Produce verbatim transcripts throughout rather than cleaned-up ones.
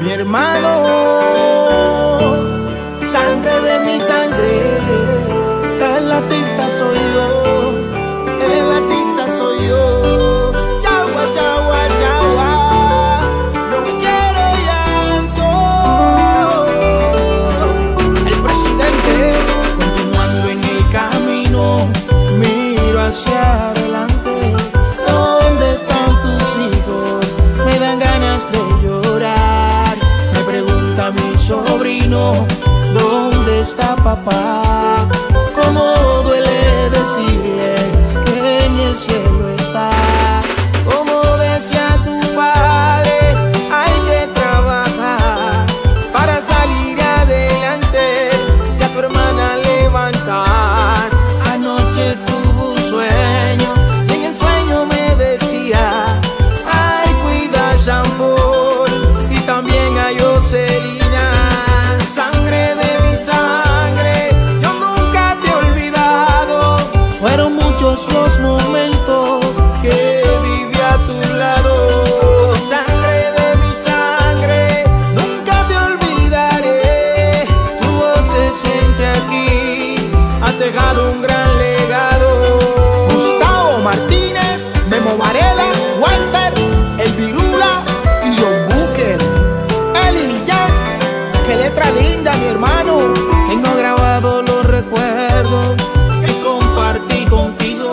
mi hermano, sangre de mi sangre, el artista soy yo, el artista soy yo. Chagua, chagua, chagua, no quiero llanto. El presidente continuando en el camino, miro hacia adelante. ¿Dónde están tus hijos? Me dan ganas de llorar. Me pregunta mi sobrino, ¿dónde está papá? ¿Cómo duele decirle que en el cielo está? Como decía tu padre, hay que trabajar para salir adelante, ya tu hermana levantar. Anoche tuvo un sueño y en el sueño me decía, ay, cuida Jean Paul y también a Jocelina. Sangre de mi sangre, yo nunca te he olvidado. Fueron muchos los momentos que viví a tu lado. Sangre de mi sangre, nunca te olvidaré. Tu voz se siente aquí, has dejado un gran legado. Gustavo Martínez, Memo Varela, Walter, El Virula y John Booker. Eli Millán, qué letra linda, mi hermano. Tengo grabado los recuerdos que compartí contigo,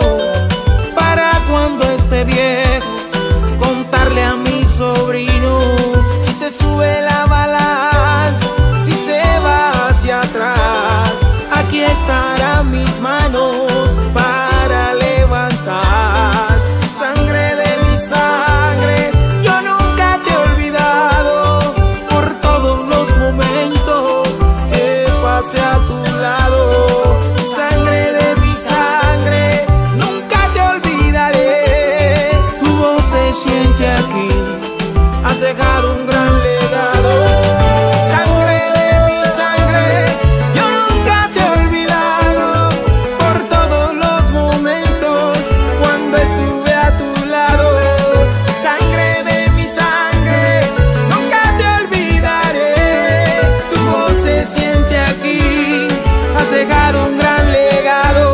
para cuando esté viejo contarle a mi sobrino. Si se sube la balanza, si se va hacia atrás, aquí estarán mis manos para levantar. Sangre de mi sangre, yo nunca te he olvidado, por todos los momentos que pasé a tu lado. Sangre de mi sangre, nunca te olvidaré. Tu voz se siente aquí, has dejado un gran legado. Sangre de mi sangre, yo nunca te he olvidado, por todos los momentos cuando estuve a tu lado. Sangre de mi sangre, nunca te olvidaré. Tu voz se siente aquí, has dejado un gran legado.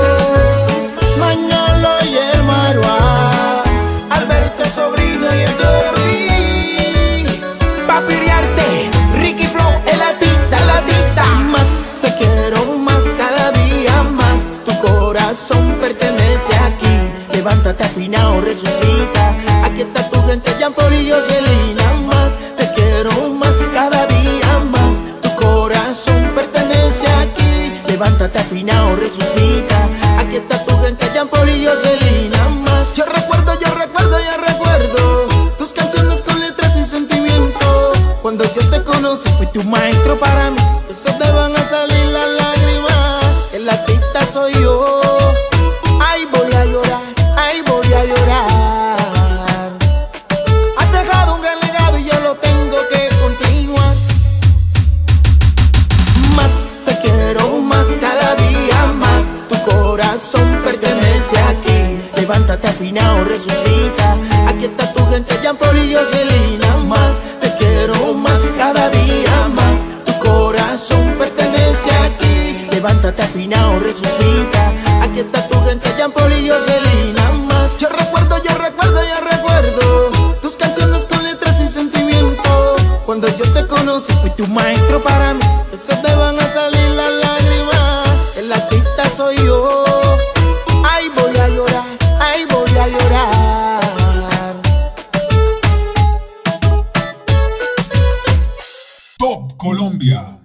Mañolo y el Marua, Alberto sobrino y el Joey, Papi Riarte, Ricky Flow, el artista, el artista. Más te quiero, más cada día más. Tu corazón pertenece aquí. Levántate afinado, resucita. Aquí está tu gente, Jean Paul y Jocelina. Más te quiero, más cada día más. Tu corazón pertenece aquí. Levántate afinado, resucita. Aquí está tu gente, Jean Paul y Jocelina. Más yo recuerdo, yo recuerdo, yo recuerdo tus canciones con letras y sentimiento. Cuando yo te conocí fui tu maestro para mí. Eso te van a salir las lágrimas. El artista soy yo. Ay, voy a llorar, ay, voy a llorar. Has dejado un gran legado y yo lo tengo que continuar. Más te quiero, más cada día más. Tu corazón pertenece aquí. Levántate afinado, resucita. Aquí está tu gente, Jean Paul y Jocelina. Más te quiero, más cada día más. Tu corazón pertenece aquí. Levántate afinado, resucita. Aquí está tu gente, Jean Paul y Jocelina. Más yo recuerdo, yo recuerdo, yo recuerdo tus canciones con letras y sentimiento. Cuando yo te conocí fui tu maestro para mí. Eso te van a salir las lágrimas. El artista soy yo. Ay, voy a llorar, ay, voy a llorar. Top Colombia.